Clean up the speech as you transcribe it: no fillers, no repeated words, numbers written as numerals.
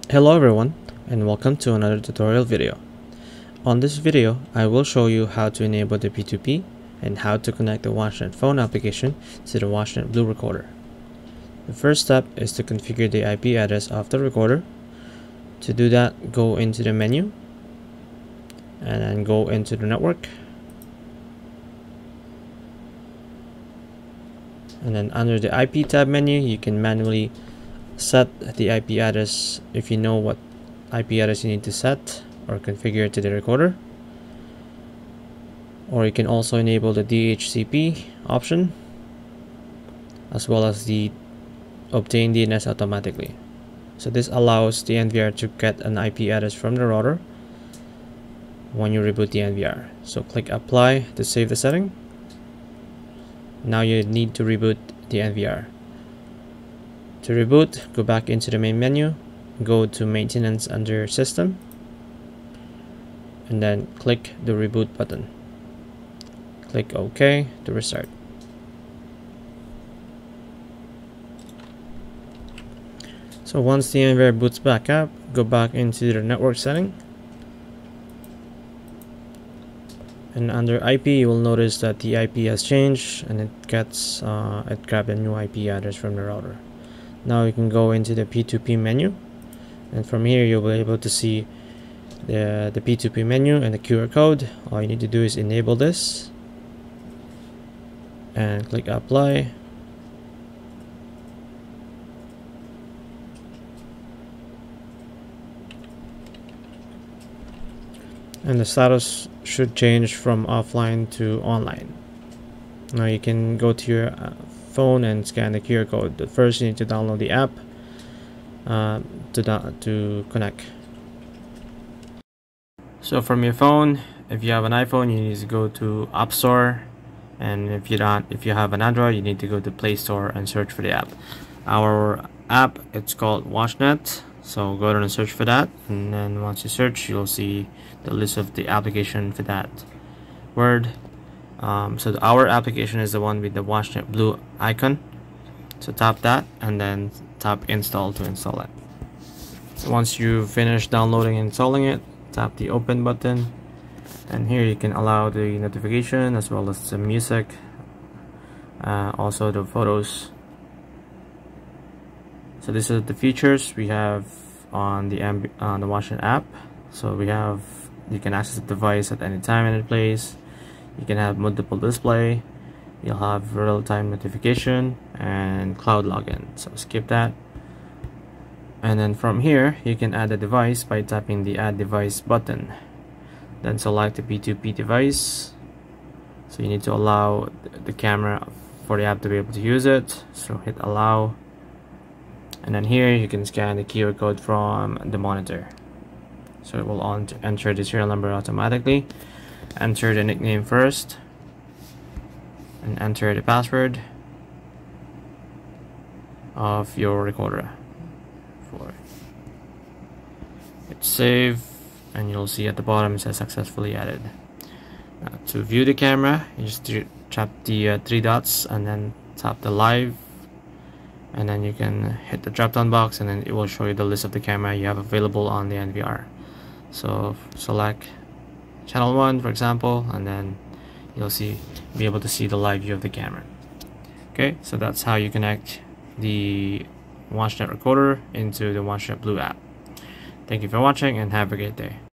Hello everyone, and welcome to another tutorial video. On this video, I will show you how to enable the P2P and how to connect the WatchNet phone application to the WatchNet Blue Recorder. The first step is to configure the IP address of the recorder. To do that, go into the menu and then go into the network. And then under the IP tab menu, you can manually set the IP address if you know what IP address you need to set or configure to the recorder. Or you can also enable the DHCP option as well as the obtain DNS automatically. So this allows the NVR to get an IP address from the router when you reboot the NVR. So click apply to save the setting. Now you need to reboot the NVR. To reboot, go back into the main menu, go to maintenance under system, and then click the reboot button. Click OK to restart. So once the NVR boots back up, go back into the network setting. And under IP, you will notice that the IP has changed and it grabbed a new IP address from the router. Now you can go into the P2P menu, and from here you'll be able to see the P2P menu and the QR code. All you need to do is enable this and click apply. And the status should change from offline to online. Now you can go to your phone and scan the QR code. But first you need to download the app to connect. So from your phone, if you have an iPhone, you need to go to App Store, and if you have an Android, you need to go to Play Store and search for the app. Our app, it's called WatchNET. So go ahead and search for that, and then once you search, you'll see the list of the application for that word. So our application is the one with the WatchNet Blue icon. So tap that and then tap install to install it. So once you finish downloading and installing it, tap the open button, and here you can allow the notification as well as the music, also the photos. So these are the features we have on the WatchNet app. So you can access the device at any time, any place. You can have multiple display. You'll have real-time notification and cloud login. So skip that. And then from here, you can add a device by tapping the add device button. Then select the P2P device. So you need to allow the camera for the app to be able to use it. So hit allow. And then here you can scan the QR code from the monitor. So it will enter the serial number automatically. Enter the nickname first and enter the password of your recorder. Hit save, and you'll see at the bottom it says successfully added. Now, to view the camera, you just tap the three dots and then tap the live, and then you can hit the drop down box, and then it will show you the list of the camera you have available on the NVR. So select channel 1 for example, and then you'll be able to see the live view of the camera. Okay, so that's how you connect the WatchNet recorder into the WatchNet Blue app. Thank you for watching and have a great day.